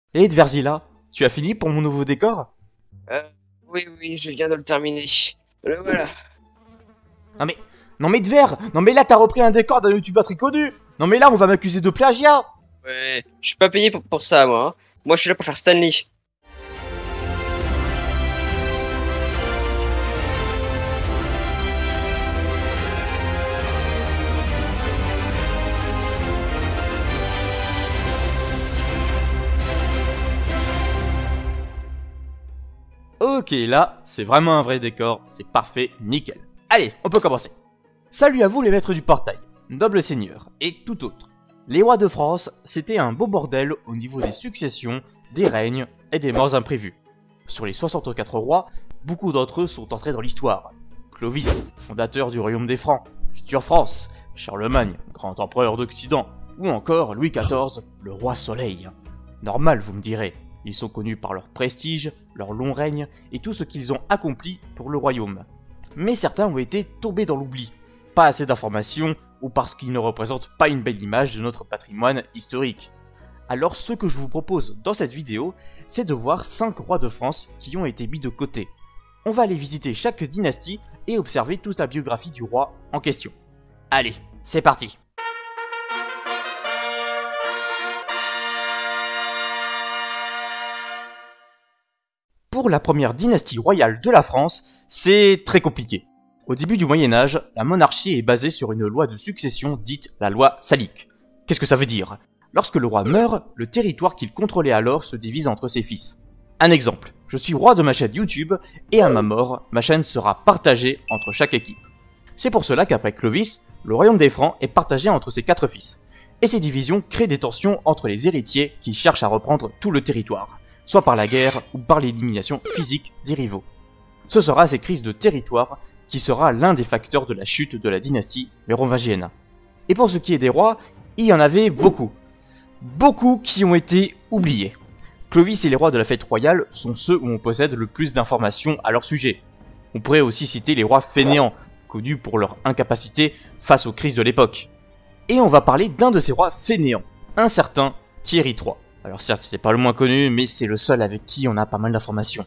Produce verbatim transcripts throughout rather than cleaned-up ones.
Et Verzilla, tu as fini pour mon nouveau décor? Euh, oui, oui, je viens de le terminer. Le voilà. Non mais... Non mais Dver, non mais là t'as repris un décor d'un youtubeur très connu. Non mais là on va m'accuser de plagiat. Ouais, je suis pas payé pour, pour ça, moi. Hein. Moi, je suis là pour faire Stanley. Ok, là, c'est vraiment un vrai décor, c'est parfait, nickel. Allez, on peut commencer. Salut à vous les maîtres du portail, nobles seigneurs et tout autre. Les rois de France, c'était un beau bordel au niveau des successions, des règnes et des morts imprévues. Sur les soixante-quatre rois, beaucoup d'entre eux sont entrés dans l'histoire. Clovis, fondateur du royaume des Francs, future France, Charlemagne, grand empereur d'Occident, ou encore Louis quatorze, le roi soleil. Normal, vous me direz. Ils sont connus par leur prestige, leur long règne et tout ce qu'ils ont accompli pour le royaume. Mais certains ont été tombés dans l'oubli, pas assez d'informations ou parce qu'ils ne représentent pas une belle image de notre patrimoine historique. Alors ce que je vous propose dans cette vidéo, c'est de voir cinq rois de France qui ont été mis de côté. On va aller visiter chaque dynastie et observer toute la biographie du roi en question. Allez, c'est parti! Pour la première dynastie royale de la France, c'est très compliqué. Au début du Moyen-Âge, la monarchie est basée sur une loi de succession dite la loi salique. Qu'est-ce que ça veut dire? Lorsque le roi meurt, le territoire qu'il contrôlait alors se divise entre ses fils. Un exemple, je suis roi de ma chaîne YouTube et à ma mort, ma chaîne sera partagée entre chaque équipe. C'est pour cela qu'après Clovis, le royaume des Francs est partagé entre ses quatre fils. Et ces divisions créent des tensions entre les héritiers qui cherchent à reprendre tout le territoire, soit par la guerre ou par l'élimination physique des rivaux. Ce sera ces crises de territoire qui sera l'un des facteurs de la chute de la dynastie mérovingienne. Et pour ce qui est des rois, il y en avait beaucoup. Beaucoup qui ont été oubliés. Clovis et les rois de la fête royale sont ceux où on possède le plus d'informations à leur sujet. On pourrait aussi citer les rois fainéants, connus pour leur incapacité face aux crises de l'époque. Et on va parler d'un de ces rois fainéants, un certain Thierry trois. Alors certes, c'est pas le moins connu, mais c'est le seul avec qui on a pas mal d'informations.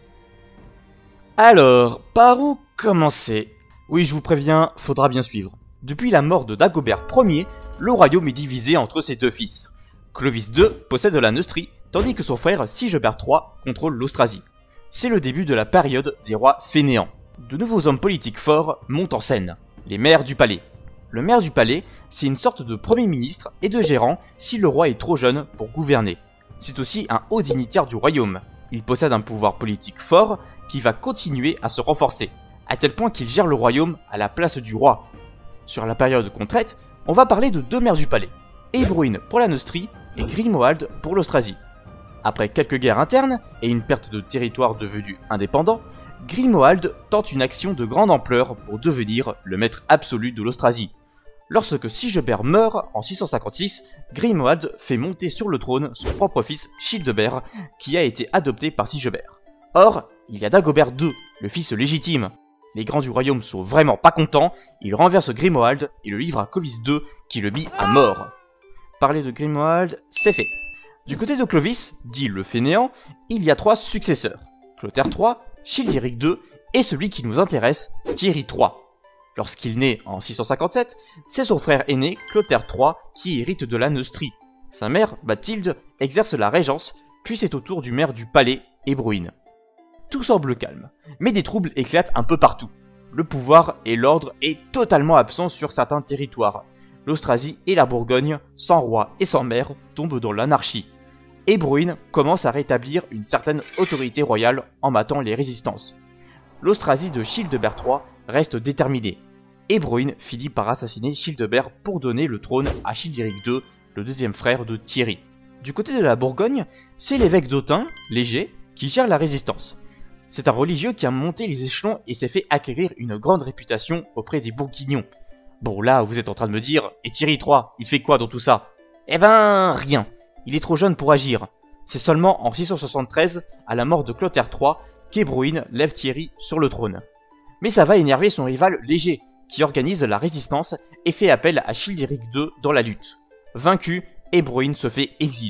Alors, par où commencer? Oui, je vous préviens, faudra bien suivre. Depuis la mort de Dagobert Ier, le royaume est divisé entre ses deux fils. Clovis deux possède la Neustrie, tandis que son frère Sigebert trois contrôle l'Austrasie. C'est le début de la période des rois fainéants. De nouveaux hommes politiques forts montent en scène, les maires du palais. Le maire du palais, c'est une sorte de premier ministre et de gérant si le roi est trop jeune pour gouverner. C'est aussi un haut dignitaire du royaume. Il possède un pouvoir politique fort qui va continuer à se renforcer, à tel point qu'il gère le royaume à la place du roi. Sur la période qu'on traite, on va parler de deux maires du palais, Ebroin pour la Neustrie et Grimoald pour l'Austrasie. Après quelques guerres internes et une perte de territoire devenu indépendant, Grimoald tente une action de grande ampleur pour devenir le maître absolu de l'Austrasie. Lorsque Sigebert meurt en six cent cinquante-six, Grimoald fait monter sur le trône son propre fils Childebert, qui a été adopté par Sigebert. Or, il y a Dagobert deux, le fils légitime. Les grands du royaume sont vraiment pas contents, ils renversent Grimoald et le livrent à Clovis deux, qui le mit à mort. Parler de Grimoald, c'est fait. Du côté de Clovis, dit le fainéant, il y a trois successeurs. Clotaire trois, Childéric deux et celui qui nous intéresse, Thierry trois. Lorsqu'il naît en six cent cinquante-sept, c'est son frère aîné, Clotaire trois, qui hérite de la Neustrie. Sa mère, Bathilde, exerce la régence, puis c'est au tour du maire du palais, Ebroin. Tout semble calme, mais des troubles éclatent un peu partout. Le pouvoir et l'ordre est totalement absent sur certains territoires. L'Austrasie et la Bourgogne, sans roi et sans maire, tombent dans l'anarchie. Ebroin commence à rétablir une certaine autorité royale en matant les résistances. L'Austrasie de Childebert trois reste déterminée. Ebroin finit par assassiner Childebert pour donner le trône à Childéric deux, le deuxième frère de Thierry. Du côté de la Bourgogne, c'est l'évêque d'Autun, Léger, qui gère la résistance. C'est un religieux qui a monté les échelons et s'est fait acquérir une grande réputation auprès des Bourguignons. Bon là, vous êtes en train de me dire, et Thierry trois, il fait quoi dans tout ça? Eh ben, rien. Il est trop jeune pour agir. C'est seulement en six cent soixante-treize, à la mort de Clotaire trois, qu'Ebroin lève Thierry sur le trône. Mais ça va énerver son rival Léger, qui organise la résistance et fait appel à Childéric deux dans la lutte. Vaincu, Ebroin se fait exiler,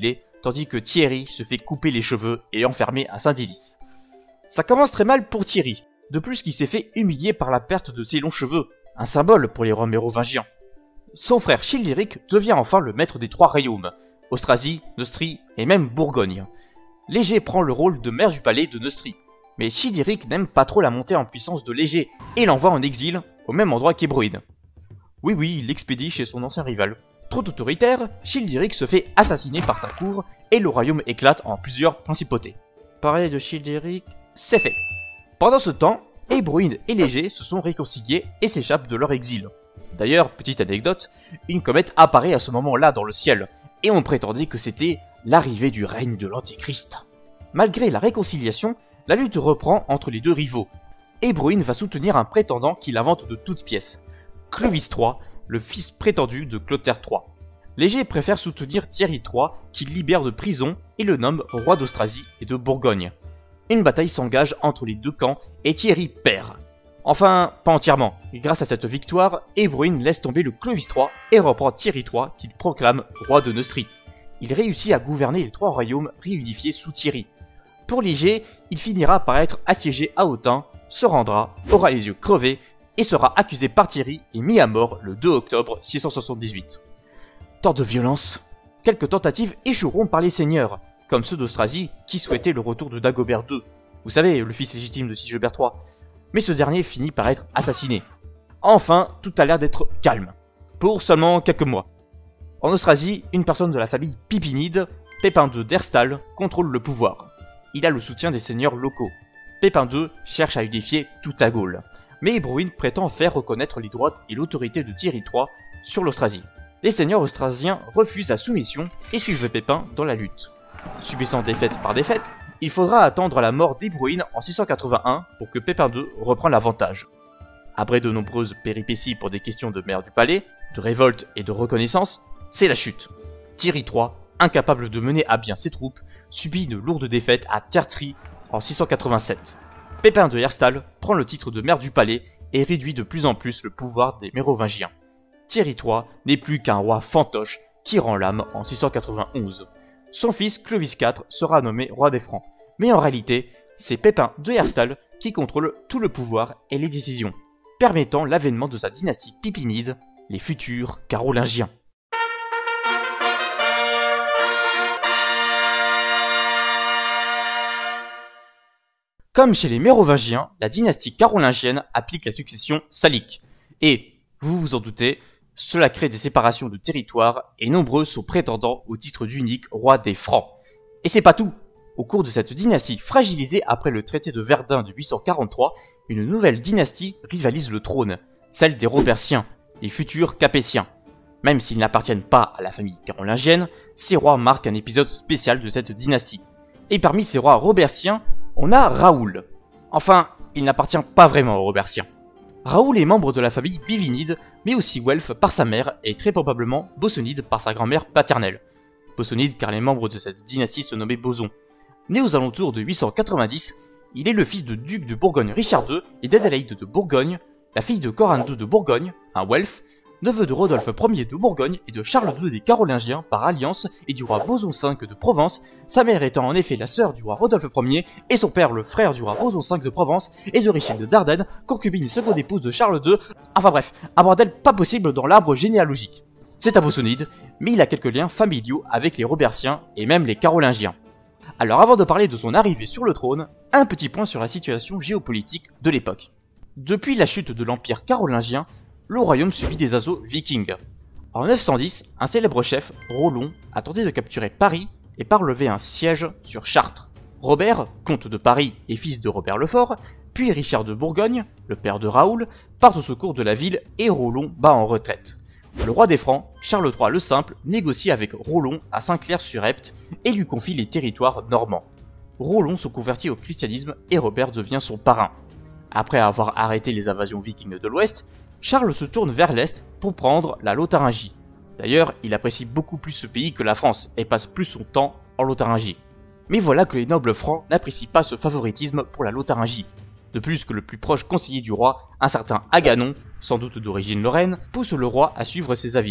tandis que Thierry se fait couper les cheveux et enfermer à Saint-Dilice. Ça commence très mal pour Thierry, de plus qu'il s'est fait humilier par la perte de ses longs cheveux, un symbole pour les rois mérovingiens. Son frère Childéric devient enfin le maître des trois royaumes, Austrasie, Neustrie et même Bourgogne. Léger prend le rôle de maire du palais de Neustrie, mais Childéric n'aime pas trop la montée en puissance de Léger et l'envoie en exil, au même endroit qu'Hébroïde. Oui oui, il l'expédie chez son ancien rival. Trop autoritaire, Childéric se fait assassiner par sa cour et le royaume éclate en plusieurs principautés. Parler de Childéric, c'est fait. Pendant ce temps, Hébroïde et Léger se sont réconciliés et s'échappent de leur exil. D'ailleurs, petite anecdote, une comète apparaît à ce moment-là dans le ciel, et on prétendait que c'était l'arrivée du règne de l'Antéchrist. Malgré la réconciliation, la lutte reprend entre les deux rivaux. Hébroïde va soutenir un prétendant qu'il invente de toutes pièces, Clovis trois, le fils prétendu de Clotaire trois. Léger préfère soutenir Thierry trois, qu'il libère de prison et le nomme roi d'Austrasie et de Bourgogne. Une bataille s'engage entre les deux camps et Thierry perd. Enfin, pas entièrement. Grâce à cette victoire, Hébroïde laisse tomber le Clovis trois et reprend Thierry trois qu'il proclame roi de Neustrie. Il réussit à gouverner les trois royaumes réunifiés sous Thierry. Pour Léger, il finira par être assiégé à Autun, se rendra, aura les yeux crevés et sera accusé par Thierry et mis à mort le deux octobre six cent soixante-dix-huit. Tant de violence. Quelques tentatives échoueront par les seigneurs, comme ceux d'Austrasie qui souhaitaient le retour de Dagobert deux, vous savez, le fils légitime de Sigebert trois. Mais ce dernier finit par être assassiné. Enfin, tout a l'air d'être calme, pour seulement quelques mois. En Austrasie, une personne de la famille Pipinide, Pépin deux d'Herstal, contrôle le pouvoir. Il a le soutien des seigneurs locaux. Pépin deux cherche à unifier toute la Gaule, mais Hébroïde prétend faire reconnaître les droits et l'autorité de Thierry trois sur l'Austrasie. Les seigneurs austrasiens refusent la soumission et suivent Pépin dans la lutte. Subissant défaite par défaite, il faudra attendre la mort d'Hébroïde en six cent quatre-vingt-un pour que Pépin deux reprenne l'avantage. Après de nombreuses péripéties pour des questions de maire du palais, de révolte et de reconnaissance, c'est la chute. Thierry trois, incapable de mener à bien ses troupes, subit une lourde défaite à Tertry en six cent quatre-vingt-sept. Pépin de Herstal prend le titre de maire du palais et réduit de plus en plus le pouvoir des Mérovingiens. Thierry trois n'est plus qu'un roi fantoche qui rend l'âme en six cent quatre-vingt-onze. Son fils Clovis quatre sera nommé roi des Francs, mais en réalité, c'est Pépin de Herstal qui contrôle tout le pouvoir et les décisions, permettant l'avènement de sa dynastie pipinide, les futurs Carolingiens. Comme chez les Mérovingiens, la dynastie carolingienne applique la succession salique, et, vous vous en doutez, cela crée des séparations de territoires et nombreux sont prétendants au titre d'unique roi des Francs. Et c'est pas tout. Au cours de cette dynastie fragilisée après le traité de Verdun de huit cent quarante-trois, une nouvelle dynastie rivalise le trône, celle des Robertiens, les futurs Capétiens. Même s'ils n'appartiennent pas à la famille carolingienne, ces rois marquent un épisode spécial de cette dynastie. Et parmi ces rois robertiens, on a Raoul. Enfin, il n'appartient pas vraiment aux Robertiens. Raoul est membre de la famille Bivinide, mais aussi Welf par sa mère et très probablement Bossonide par sa grand-mère paternelle. Bossonide car les membres de cette dynastie se nommaient Boson. Né aux alentours de huit cent quatre-vingt-dix, il est le fils de duc de Bourgogne Richard deux et d'Adélaïde de Bourgogne, la fille de Coran deux de Bourgogne, un Welf, neveu de Rodolphe premier de Bourgogne et de Charles deux des Carolingiens par alliance et du roi Boson cinq de Provence, sa mère étant en effet la sœur du roi Rodolphe premier et son père le frère du roi Boson cinq de Provence et de Richilde d'Ardenne, concubine et seconde épouse de Charles deux, enfin bref, un bordel pas possible dans l'arbre généalogique. C'est un Bossonide, mais il a quelques liens familiaux avec les Robertiens et même les Carolingiens. Alors avant de parler de son arrivée sur le trône, un petit point sur la situation géopolitique de l'époque. Depuis la chute de l'empire carolingien, le royaume subit des assauts vikings. En neuf cent dix, un célèbre chef, Rollon, a tenté de capturer Paris et parlever un siège sur Chartres. Robert, comte de Paris et fils de Robert le Fort, puis Richard de Bourgogne, le père de Raoul, partent au secours de la ville et Rollon bat en retraite. Le roi des Francs, Charles trois le Simple, négocie avec Rollon à Saint-Clair-sur-Epte et lui confie les territoires normands. Rollon se convertit au christianisme et Robert devient son parrain. Après avoir arrêté les invasions vikings de l'Ouest, Charles se tourne vers l'Est pour prendre la Lotharingie. D'ailleurs, il apprécie beaucoup plus ce pays que la France et passe plus son temps en Lotharingie. Mais voilà que les nobles francs n'apprécient pas ce favoritisme pour la Lotharingie. De plus que le plus proche conseiller du roi, un certain Aganon, sans doute d'origine lorraine, pousse le roi à suivre ses avis.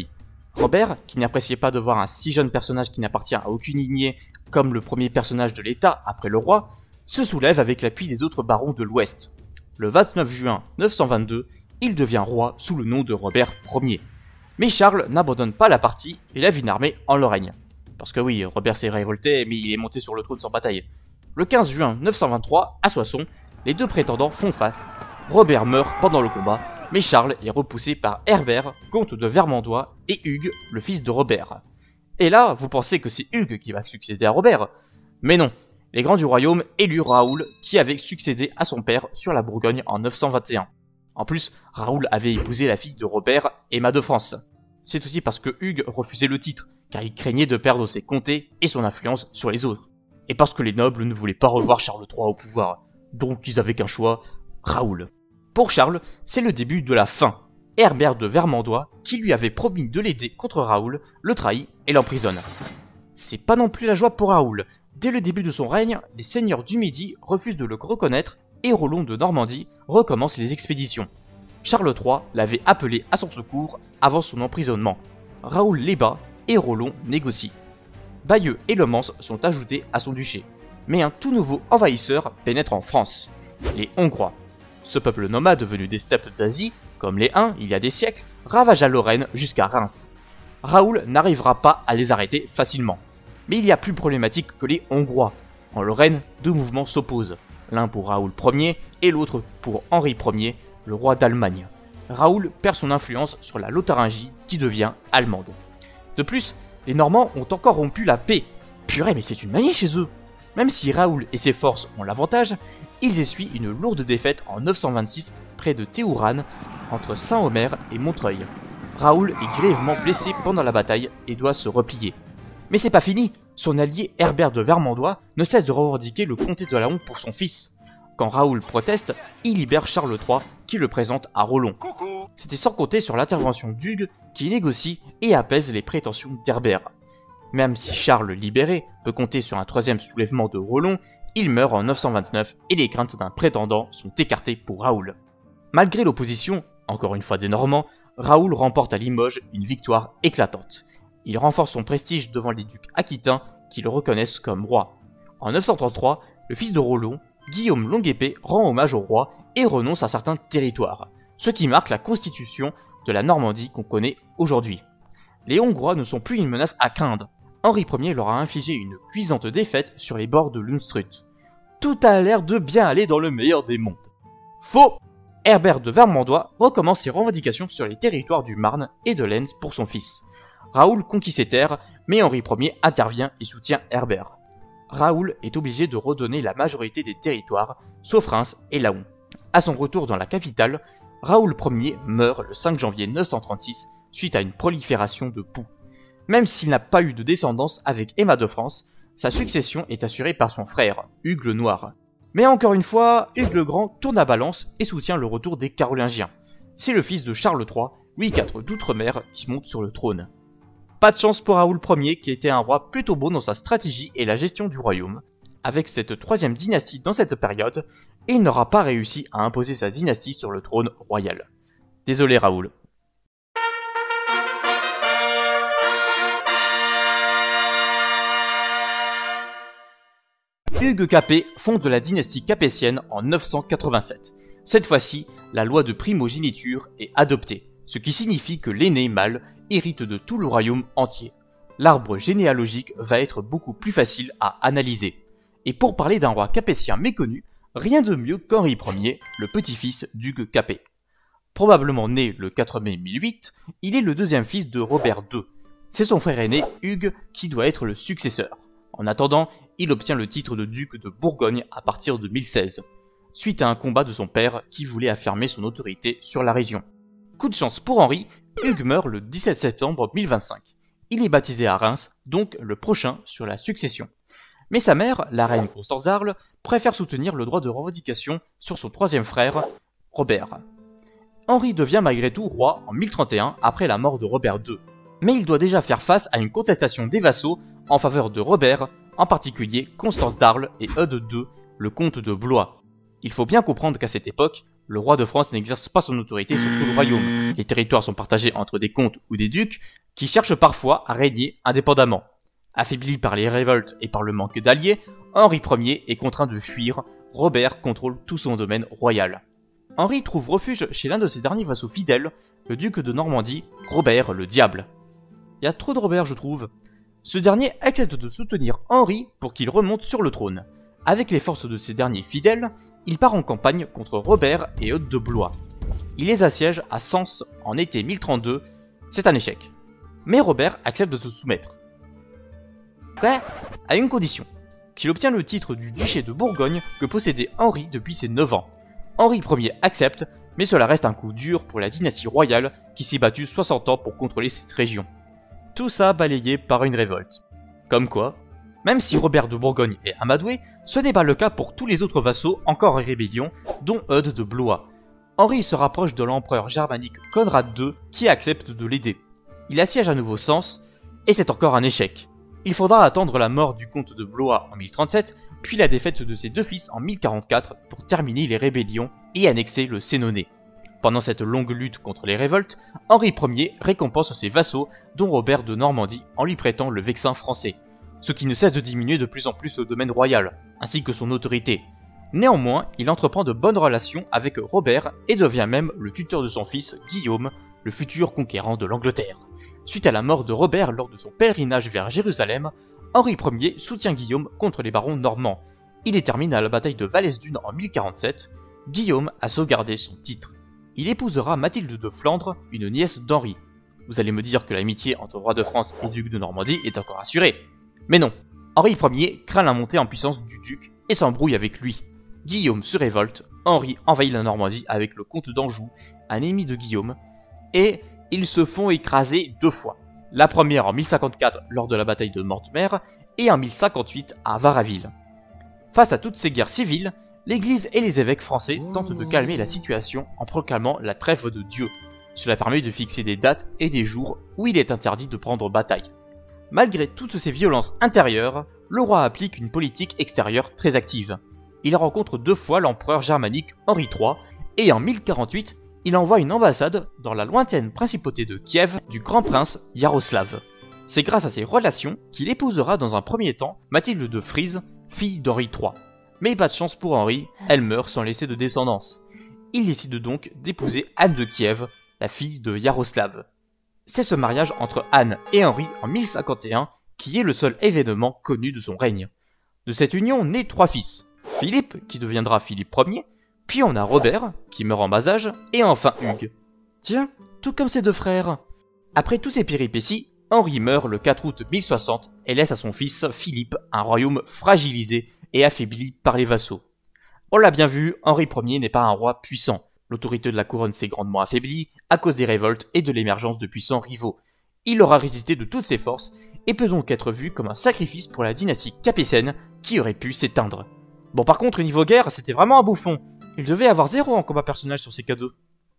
Robert, qui n'appréciait pas de voir un si jeune personnage qui n'appartient à aucune lignée comme le premier personnage de l'État après le roi, se soulève avec l'appui des autres barons de l'Ouest. Le vingt-neuf juin neuf cent vingt-deux, il devient roi sous le nom de Robert Ier. Mais Charles n'abandonne pas la partie et lève une armée en Lorraine. Parce que oui, Robert s'est révolté, mais il est monté sur le trône sans bataille. Le quinze juin neuf cent vingt-trois, à Soissons, les deux prétendants font face. Robert meurt pendant le combat, mais Charles est repoussé par Herbert, comte de Vermandois, et Hugues, le fils de Robert. Et là, vous pensez que c'est Hugues qui va succéder à Robert? Mais non, les grands du royaume élurent Raoul, qui avait succédé à son père sur la Bourgogne en neuf cent vingt et un. En plus, Raoul avait épousé la fille de Robert, Emma de France. C'est aussi parce que Hugues refusait le titre, car il craignait de perdre ses comtés et son influence sur les autres. Et parce que les nobles ne voulaient pas revoir Charles trois au pouvoir. Donc ils avaient qu'un choix, Raoul. Pour Charles, c'est le début de la fin. Herbert de Vermandois, qui lui avait promis de l'aider contre Raoul, le trahit et l'emprisonne. C'est pas non plus la joie pour Raoul. Dès le début de son règne, les seigneurs du Midi refusent de le reconnaître et Rollon de Normandie recommence les expéditions. Charles trois l'avait appelé à son secours avant son emprisonnement. Raoul les bat et Rollon négocie. Bayeux et Le Mans sont ajoutés à son duché. Mais un tout nouveau envahisseur pénètre en France, les Hongrois. Ce peuple nomade venu des steppes d'Asie, comme les Huns il y a des siècles, ravage la Lorraine jusqu'à Reims. Raoul n'arrivera pas à les arrêter facilement. Mais il y a plus problématique que les Hongrois. En Lorraine, deux mouvements s'opposent, l'un pour Raoul Ier et l'autre pour Henri Ier, le roi d'Allemagne. Raoul perd son influence sur la Lotharingie qui devient allemande. De plus, les Normands ont encore rompu la paix. Purée, mais c'est une manie chez eux. Même si Raoul et ses forces ont l'avantage, ils essuient une lourde défaite en neuf cent vingt-six près de Théourane, entre Saint-Omer et Montreuil. Raoul est grièvement blessé pendant la bataille et doit se replier. Mais c'est pas fini, son allié Herbert de Vermandois ne cesse de revendiquer le comté de Laon pour son fils. Quand Raoul proteste, il libère Charles trois qui le présente à Rollon. C'était sans compter sur l'intervention d'Hugues qui négocie et apaise les prétentions d'Herbert. Même si Charles libéré peut compter sur un troisième soulèvement de Rollon, il meurt en neuf cent vingt-neuf et les craintes d'un prétendant sont écartées pour Raoul. Malgré l'opposition, encore une fois des Normands, Raoul remporte à Limoges une victoire éclatante. Il renforce son prestige devant les ducs aquitains qui le reconnaissent comme roi. En neuf cent trente-trois, le fils de Rollon, Guillaume Longue-Épée, rend hommage au roi et renonce à certains territoires, ce qui marque la constitution de la Normandie qu'on connaît aujourd'hui. Les Hongrois ne sont plus une menace à craindre. Henri Ier leur a infligé une cuisante défaite sur les bords de l'Unstrut. Tout a l'air de bien aller dans le meilleur des mondes. Faux! Herbert de Vermandois recommence ses revendications sur les territoires du Marne et de l'Aisne pour son fils. Raoul conquit ces terres, mais Henri Ier intervient et soutient Herbert. Raoul est obligé de redonner la majorité des territoires, sauf Reims et Laon. À son retour dans la capitale, Raoul Ier meurt le cinq janvier neuf cent trente-six suite à une prolifération de poux. Même s'il n'a pas eu de descendance avec Emma de France, sa succession est assurée par son frère, Hugues le Noir. Mais encore une fois, Hugues le Grand tourne à balance et soutient le retour des Carolingiens. C'est le fils de Charles trois, Louis quatre d'Outre-mer, qui monte sur le trône. Pas de chance pour Raoul Ier qui était un roi plutôt bon dans sa stratégie et la gestion du royaume. Avec cette troisième dynastie dans cette période, il n'aura pas réussi à imposer sa dynastie sur le trône royal. Désolé Raoul. Hugues Capet fonde la dynastie capétienne en neuf cent quatre-vingt-sept. Cette fois-ci, la loi de primogéniture est adoptée, ce qui signifie que l'aîné mâle hérite de tout le royaume entier. L'arbre généalogique va être beaucoup plus facile à analyser. Et pour parler d'un roi capétien méconnu, rien de mieux qu'Henri Ier, le petit-fils d'Hugues Capet. Probablement né le quatre mai mille huit, il est le deuxième fils de Robert deux. C'est son frère aîné, Hugues, qui doit être le successeur. En attendant, il obtient le titre de duc de Bourgogne à partir de mille seize, suite à un combat de son père qui voulait affirmer son autorité sur la région. Coup de chance pour Henri, Hugues meurt le dix-sept septembre mille vingt-cinq. Il est baptisé à Reims, donc le prochain sur la succession. Mais sa mère, la reine Constance d'Arles, préfère soutenir le droit de revendication sur son troisième frère, Robert. Henri devient malgré tout roi en mille trente et un après la mort de Robert deux. Mais il doit déjà faire face à une contestation des vassaux en faveur de Robert, en particulier Constance d'Arles et Eudes deux, le comte de Blois. Il faut bien comprendre qu'à cette époque, le roi de France n'exerce pas son autorité sur tout le royaume. Les territoires sont partagés entre des comtes ou des ducs, qui cherche parfois à régner indépendamment. Affaibli par les révoltes et par le manque d'alliés, Henri Premier est contraint de fuir. Robert contrôle tout son domaine royal. Henri trouve refuge chez l'un de ses derniers vassaux fidèles, le duc de Normandie, Robert le Diable. Il y a trop de Robert, je trouve. Ce dernier accepte de soutenir Henri pour qu'il remonte sur le trône. Avec les forces de ces derniers fidèles, il part en campagne contre Robert et Eudes de Blois. Il les assiège à Sens en été mille trente-deux, c'est un échec. Mais Robert accepte de se soumettre. Quoi ? À une condition, qu'il obtient le titre du duché de Bourgogne que possédait Henri depuis ses neuf ans. Henri Premier accepte, mais cela reste un coup dur pour la dynastie royale qui s'est battue soixante ans pour contrôler cette région. Tout ça balayé par une révolte. Comme quoi, même si Robert de Bourgogne est amadoué, ce n'est pas le cas pour tous les autres vassaux encore en rébellion, dont Eudes de Blois. Henri se rapproche de l'empereur germanique Conrad deux qui accepte de l'aider. Il assiège à nouveau Sens, et c'est encore un échec. Il faudra attendre la mort du comte de Blois en mille trente-sept, puis la défaite de ses deux fils en mille quarante-quatre pour terminer les rébellions et annexer le Sénonais. Pendant cette longue lutte contre les révoltes, Henri Premier récompense ses vassaux, dont Robert de Normandie, en lui prêtant le Vexin français, ce qui ne cesse de diminuer de plus en plus le domaine royal, ainsi que son autorité. Néanmoins, il entreprend de bonnes relations avec Robert et devient même le tuteur de son fils, Guillaume, le futur conquérant de l'Angleterre. Suite à la mort de Robert lors de son pèlerinage vers Jérusalem, Henri Premier soutient Guillaume contre les barons normands. Il les termine à la bataille de Valesdune en mille quarante-sept. Guillaume a sauvegardé son titre. Il épousera Mathilde de Flandre, une nièce d'Henri. Vous allez me dire que l'amitié entre roi de France et duc de Normandie est encore assurée. Mais non, Henri Premier craint la montée en puissance du duc et s'embrouille avec lui. Guillaume se révolte, Henri envahit la Normandie avec le comte d'Anjou, un ennemi de Guillaume, et ils se font écraser deux fois. La première en mille cinquante-quatre lors de la bataille de Mortemer et en mille cinquante-huit à Varaville. Face à toutes ces guerres civiles, l'Église et les évêques français tentent de calmer la situation en proclamant la trêve de Dieu. Cela permet de fixer des dates et des jours où il est interdit de prendre bataille. Malgré toutes ces violences intérieures, le roi applique une politique extérieure très active. Il rencontre deux fois l'empereur germanique Henri trois et en mille quarante-huit, il envoie une ambassade dans la lointaine principauté de Kiev du grand prince Yaroslav. C'est grâce à ces relations qu'il épousera dans un premier temps Mathilde de Frise, fille d'Henri trois. Mais pas de chance pour Henri, elle meurt sans laisser de descendance. Il décide donc d'épouser Anne de Kiev, la fille de Yaroslav. C'est ce mariage entre Anne et Henri en mille cinquante et un qui est le seul événement connu de son règne. De cette union naît trois fils, Philippe qui deviendra Philippe Premier, puis on a Robert qui meurt en bas âge, et enfin Hugues. Tiens, tout comme ses deux frères. Après toutes ces péripéties, Henri meurt le quatre août mille soixante et laisse à son fils Philippe un royaume fragilisé et affaibli par les vassaux. On l'a bien vu, Henri Premier n'est pas un roi puissant. L'autorité de la couronne s'est grandement affaiblie à cause des révoltes et de l'émergence de puissants rivaux. Il aura résisté de toutes ses forces et peut donc être vu comme un sacrifice pour la dynastie capétienne qui aurait pu s'éteindre. Bon, par contre, niveau guerre, c'était vraiment un bouffon. Il devait avoir zéro en combat personnage sur ses cadeaux.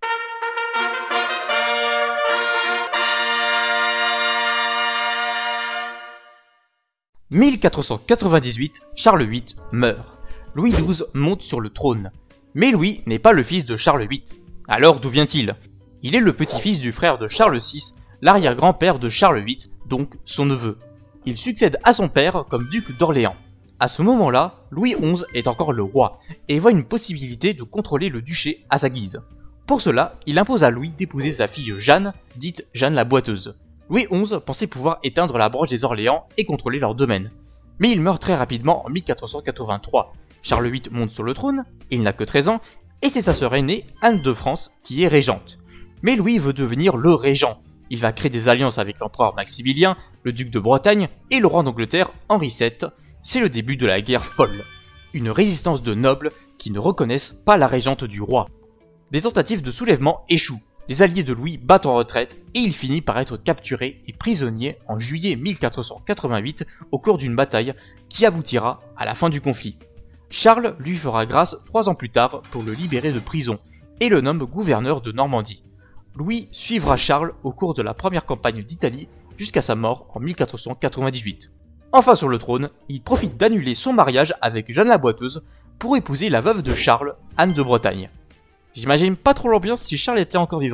mille quatre cent quatre-vingt-dix-huit, Charles huit meurt. Louis douze monte sur le trône. Mais Louis n'est pas le fils de Charles huit. Alors d'où vient-il? Il est le petit-fils du frère de Charles six, l'arrière-grand-père de Charles huit, donc son neveu. Il succède à son père comme duc d'Orléans. À ce moment-là, Louis onze est encore le roi, et voit une possibilité de contrôler le duché à sa guise. Pour cela, il impose à Louis d'épouser sa fille Jeanne, dite Jeanne la Boiteuse. Louis onze pensait pouvoir éteindre la branche des Orléans et contrôler leur domaine. Mais il meurt très rapidement en mille quatre cent quatre-vingt-trois. Charles huit monte sur le trône, il n'a que treize ans, et c'est sa sœur aînée, Anne de France, qui est régente. Mais Louis veut devenir le régent. Il va créer des alliances avec l'empereur Maximilien, le duc de Bretagne et le roi d'Angleterre Henri sept. C'est le début de la guerre folle. Une résistance de nobles qui ne reconnaissent pas la régente du roi. Des tentatives de soulèvement échouent. Les alliés de Louis battent en retraite et il finit par être capturé et prisonnier en juillet mille quatre cent quatre-vingt-huit au cours d'une bataille qui aboutira à la fin du conflit. Charles lui fera grâce trois ans plus tard pour le libérer de prison et le nomme gouverneur de Normandie. Louis suivra Charles au cours de la première campagne d'Italie jusqu'à sa mort en mille quatre cent quatre-vingt-dix-huit. Enfin sur le trône, il profite d'annuler son mariage avec Jeanne la Boiteuse pour épouser la veuve de Charles, Anne de Bretagne. J'imagine pas trop l'ambiance si Charles était encore vivant.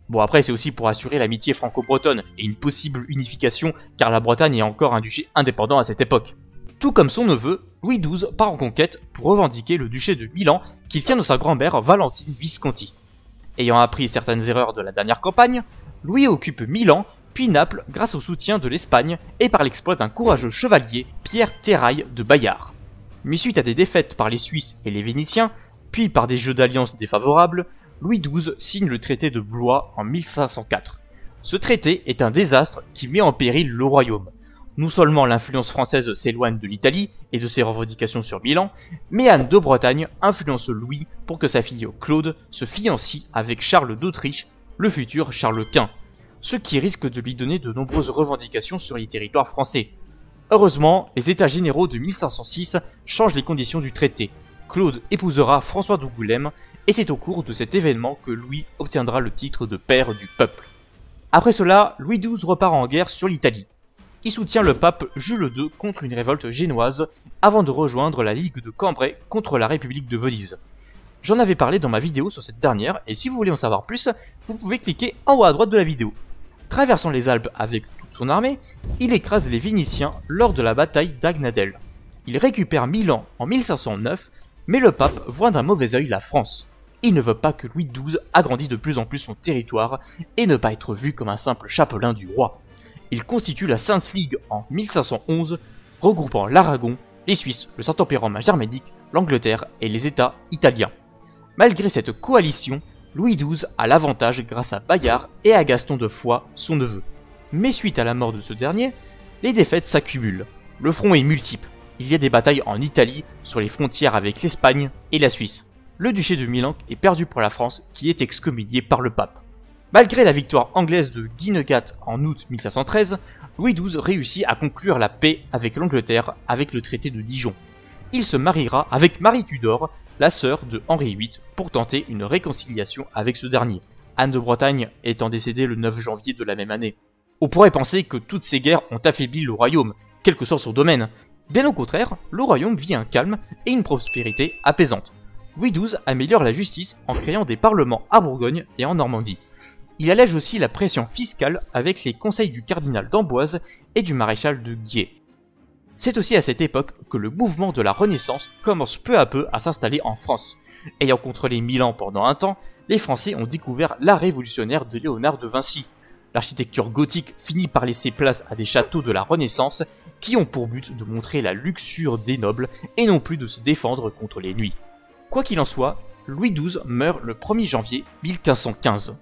Bon après c'est aussi pour assurer l'amitié franco-bretonne et une possible unification car la Bretagne est encore un duché indépendant à cette époque. Tout comme son neveu, Louis douze part en conquête pour revendiquer le duché de Milan qu'il tient de sa grand-mère Valentine Visconti. Ayant appris certaines erreurs de la dernière campagne, Louis occupe Milan puis Naples grâce au soutien de l'Espagne et par l'exploit d'un courageux chevalier, Pierre Terrail de Bayard. Mais suite à des défaites par les Suisses et les Vénitiens, puis par des jeux d'alliance défavorables, Louis douze signe le traité de Blois en mille cinq cent quatre. Ce traité est un désastre qui met en péril le royaume. Non seulement l'influence française s'éloigne de l'Italie et de ses revendications sur Milan, mais Anne de Bretagne influence Louis pour que sa fille Claude se fiancie avec Charles d'Autriche, le futur Charles Quint, ce qui risque de lui donner de nombreuses revendications sur les territoires français. Heureusement, les états généraux de mille cinq cent six changent les conditions du traité. Claude épousera François d'Angoulême, et c'est au cours de cet événement que Louis obtiendra le titre de père du peuple. Après cela, Louis douze repart en guerre sur l'Italie. Il soutient le pape Jules deux contre une révolte génoise, avant de rejoindre la Ligue de Cambrai contre la République de Venise. J'en avais parlé dans ma vidéo sur cette dernière, et si vous voulez en savoir plus, vous pouvez cliquer en haut à droite de la vidéo. Traversant les Alpes avec toute son armée, il écrase les Vénitiens lors de la bataille d'Agnadel. Il récupère Milan en mille cinq cent neuf, mais le pape voit d'un mauvais œil la France. Il ne veut pas que Louis douze agrandisse de plus en plus son territoire et ne pas être vu comme un simple chapelain du roi. Il constitue la Sainte Ligue en mille cinq cent onze, regroupant l'Aragon, les Suisses, le Saint-Empire romain germanique, l'Angleterre et les États italiens. Malgré cette coalition, Louis douze a l'avantage grâce à Bayard et à Gaston de Foix, son neveu. Mais suite à la mort de ce dernier, les défaites s'accumulent. Le front est multiple. Il y a des batailles en Italie, sur les frontières avec l'Espagne et la Suisse. Le duché de Milan est perdu pour la France qui est excommunié par le pape. Malgré la victoire anglaise de Guy Negat en août mille cinq cent treize, Louis douze réussit à conclure la paix avec l'Angleterre avec le traité de Dijon. Il se mariera avec Marie Tudor, la sœur de Henri huit, pour tenter une réconciliation avec ce dernier, Anne de Bretagne étant décédée le neuf janvier de la même année. On pourrait penser que toutes ces guerres ont affaibli le royaume, quel que soit son domaine. Bien au contraire, le royaume vit un calme et une prospérité apaisante. Louis douze améliore la justice en créant des parlements à Bourgogne et en Normandie. Il allège aussi la pression fiscale avec les conseils du cardinal d'Amboise et du maréchal de Guiers. C'est aussi à cette époque que le mouvement de la Renaissance commence peu à peu à s'installer en France. Ayant contrôlé Milan pendant un temps, les Français ont découvert l'art révolutionnaire de Léonard de Vinci. L'architecture gothique finit par laisser place à des châteaux de la Renaissance qui ont pour but de montrer la luxure des nobles et non plus de se défendre contre les nuits. Quoi qu'il en soit, Louis douze meurt le premier janvier mille quinze cent quinze.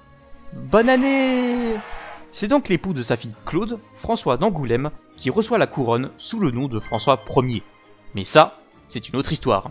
Bonne année! C'est donc l'époux de sa fille Claude, François d'Angoulême, qui reçoit la couronne sous le nom de François Ier. Mais ça, c'est une autre histoire.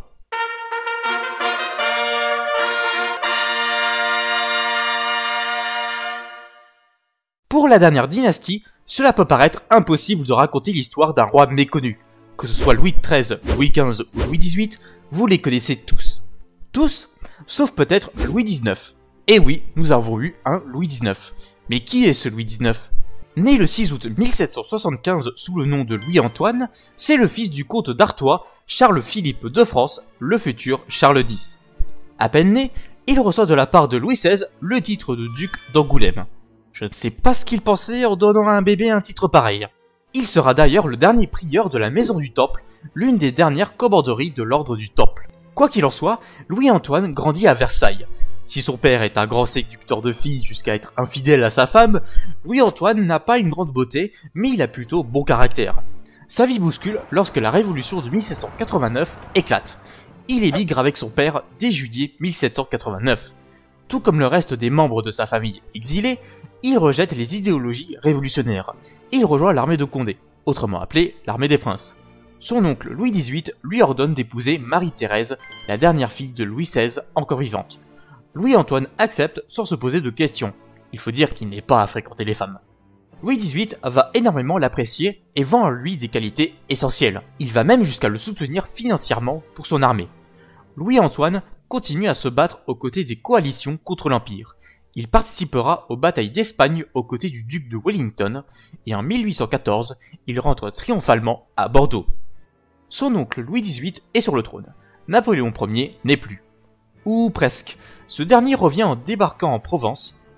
Pour la dernière dynastie, cela peut paraître impossible de raconter l'histoire d'un roi méconnu. Que ce soit Louis treize, Louis quinze ou Louis dix-huit, vous les connaissez tous. Tous, sauf peut-être Louis dix-neuf. Et oui, nous avons eu un Louis dix-neuf. Mais qui est ce Louis dix-neuf? Né le six août mille sept cent soixante-quinze sous le nom de Louis-Antoine, c'est le fils du comte d'Artois, Charles-Philippe de France, le futur Charles dix. À peine né, il reçoit de la part de Louis seize le titre de duc d'Angoulême. Je ne sais pas ce qu'il pensait en donnant à un bébé un titre pareil. Il sera d'ailleurs le dernier prieur de la Maison du Temple, l'une des dernières commanderies de l'ordre du Temple. Quoi qu'il en soit, Louis-Antoine grandit à Versailles. Si son père est un grand séducteur de filles jusqu'à être infidèle à sa femme, Louis-Antoine n'a pas une grande beauté, mais il a plutôt bon caractère. Sa vie bouscule lorsque la révolution de mille sept cent quatre-vingt-neuf éclate. Il émigre avec son père dès juillet mille sept cent quatre-vingt-neuf. Tout comme le reste des membres de sa famille exilés, il rejette les idéologies révolutionnaires. Il rejoint l'armée de Condé, autrement appelée l'armée des princes. Son oncle Louis dix-huit lui ordonne d'épouser Marie-Thérèse, la dernière fille de Louis seize encore vivante. Louis-Antoine accepte sans se poser de questions. Il faut dire qu'il n'est pas à fréquenter les femmes. Louis dix-huit va énormément l'apprécier et vend en lui des qualités essentielles. Il va même jusqu'à le soutenir financièrement pour son armée. Louis-Antoine continue à se battre aux côtés des coalitions contre l'Empire. Il participera aux batailles d'Espagne aux côtés du duc de Wellington et en mille huit cent quatorze, il rentre triomphalement à Bordeaux. Son oncle Louis dix-huit est sur le trône. Napoléon Ier n'est plus. Ou presque. Ce dernier revient en débarquant en Provence.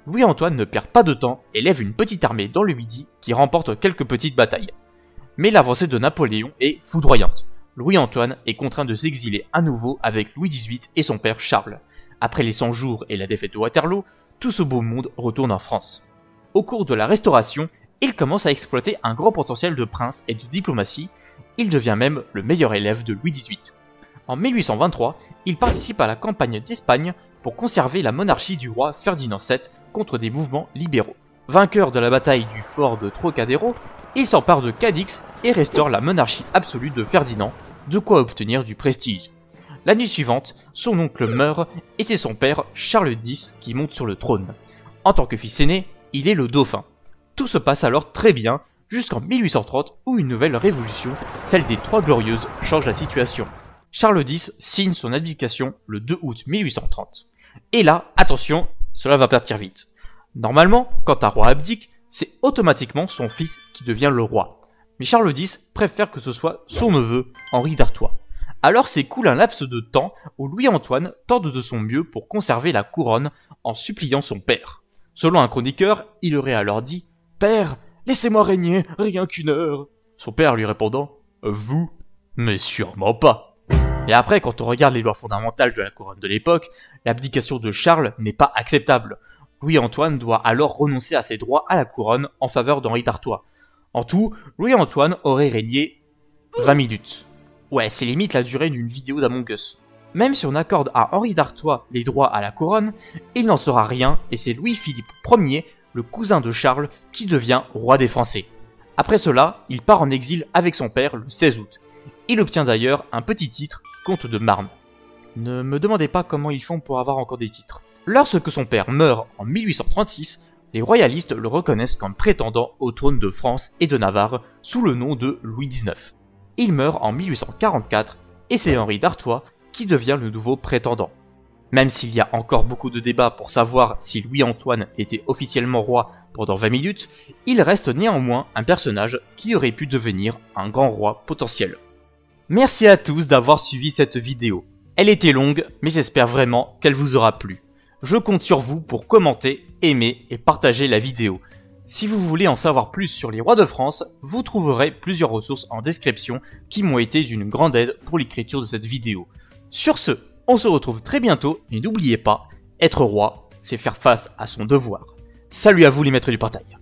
Louis-Antoine ne perd pas de temps et lève une petite armée dans le Midi qui remporte quelques petites batailles. Mais l'avancée de Napoléon est foudroyante. Louis-Antoine est contraint de s'exiler à nouveau avec Louis dix-huit et son père Charles. Après les cent jours et la défaite de Waterloo, tout ce beau monde retourne en France. Au cours de la Restauration, il commence à exploiter un grand potentiel de prince et de diplomatie, il devient même le meilleur élève de Louis dix-huit. En mille huit cent vingt-trois, il participe à la campagne d'Espagne pour conserver la monarchie du roi Ferdinand sept contre des mouvements libéraux. Vainqueur de la bataille du fort de Trocadéro, il s'empare de Cadix et restaure la monarchie absolue de Ferdinand, de quoi obtenir du prestige. L'année suivante, son oncle meurt et c'est son père Charles X qui monte sur le trône. En tant que fils aîné, il est le dauphin. Tout se passe alors très bien jusqu'en mille huit cent trente où une nouvelle révolution, celle des Trois Glorieuses, change la situation. Charles X signe son abdication le deux août mille huit cent trente. Et là, attention, cela va partir vite. Normalement, quand un roi abdique, c'est automatiquement son fils qui devient le roi. Mais Charles X préfère que ce soit son neveu, Henri d'Artois. Alors s'écoule un laps de temps où Louis-Antoine tente de son mieux pour conserver la couronne en suppliant son père. Selon un chroniqueur, il aurait alors dit « Père, laissez-moi régner, rien qu'une heure ». Son père lui répondant « Vous, mais sûrement pas ». Et après, quand on regarde les lois fondamentales de la couronne de l'époque, l'abdication de Charles n'est pas acceptable. Louis-Antoine doit alors renoncer à ses droits à la couronne en faveur d'Henri d'Artois. En tout, Louis-Antoine aurait régné vingt minutes. Ouais, c'est limite la durée d'une vidéo d'Among Us. Même si on accorde à Henri d'Artois les droits à la couronne, il n'en sera rien et c'est Louis-Philippe Ier, le cousin de Charles, qui devient roi des Français. Après cela, il part en exil avec son père le seize août. Il obtient d'ailleurs un petit titre, comte de Marne. Ne me demandez pas comment ils font pour avoir encore des titres. Lorsque son père meurt en mille huit cent trente-six, les royalistes le reconnaissent comme prétendant au trône de France et de Navarre sous le nom de Louis dix-neuf. Il meurt en mille huit cent quarante-quatre et c'est Henri d'Artois qui devient le nouveau prétendant. Même s'il y a encore beaucoup de débats pour savoir si Louis-Antoine était officiellement roi pendant vingt minutes, il reste néanmoins un personnage qui aurait pu devenir un grand roi potentiel. Merci à tous d'avoir suivi cette vidéo. Elle était longue, mais j'espère vraiment qu'elle vous aura plu. Je compte sur vous pour commenter, aimer et partager la vidéo. Si vous voulez en savoir plus sur les rois de France, vous trouverez plusieurs ressources en description qui m'ont été d'une grande aide pour l'écriture de cette vidéo. Sur ce, on se retrouve très bientôt et n'oubliez pas, être roi, c'est faire face à son devoir. Salut à vous les maîtres du portail.